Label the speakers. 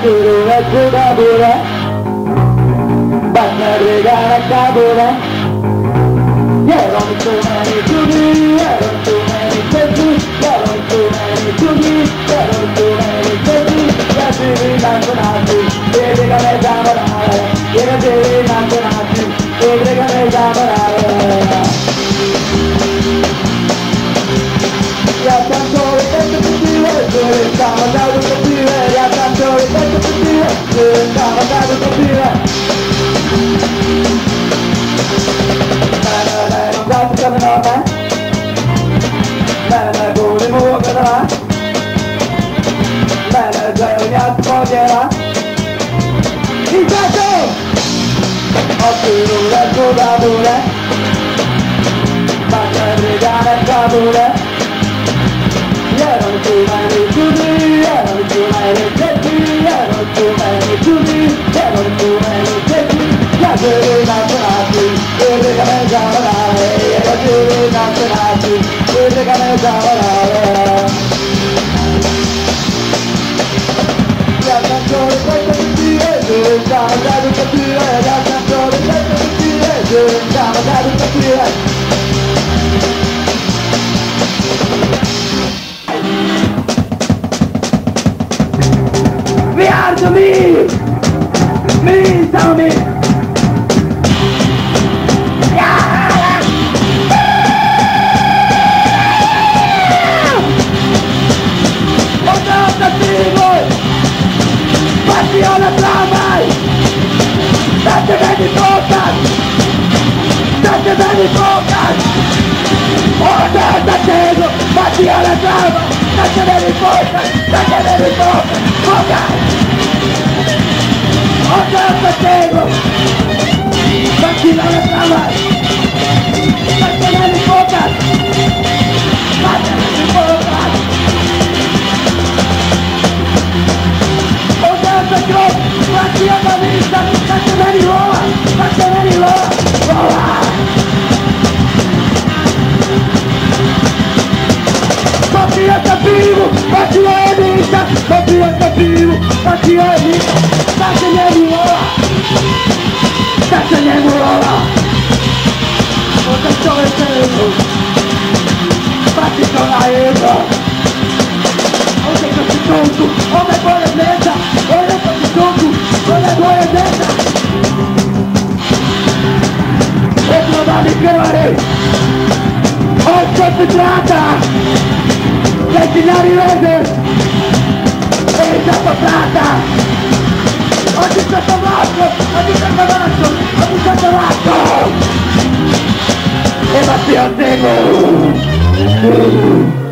Speaker 1: Duro e giuda pure, basta regare a capore. There are so many to me, there are so many to me, there are so many to me, there are so many to me. Yes, we nasconati, vedi che ne siamo là, yes, we nasconati, vedi che ne siamo là. Ya tanto ripeto capire, stiamo dando capire, ya tanto ripeto capire, stiamo dando capire. Coming on, man. Man, I go to move it on. Man, I go to forget on. He's back there. Up to the left, go down to that. Back every down and down to that. Yeah, don't too many to me. Yeah, don't too many to me. Yeah, don't too many to me. Yeah, don't too many to me. Yeah, baby, not to ask you. Baby, come and down and out. You're not to ask you. Baby, come and down and out. Yeah, I'm sorry, but I'm sorry. I'm we are to me, tell me. Passione tramai, state bene focus, state bene focus. Oh, da tego, passione tramai, state bene focus, state bene focus, focus. Oh, da tego, passione tramai, state bene focus, state bene focus. Quanti hanno visto, quanti me li vola, vola! Quanti io capivo, quanti ho visto, quanti io capivo, quanti ho visto, quanti me li vola, quanti me li vola! Non te sto vedendo, quanti sono a io, non te così conto, non me vuole mezza, non te così conto, con le tue testa e trovami chiamare ho concentrata che ti la rivede e già passata oggi sotto vasco e ma ti attego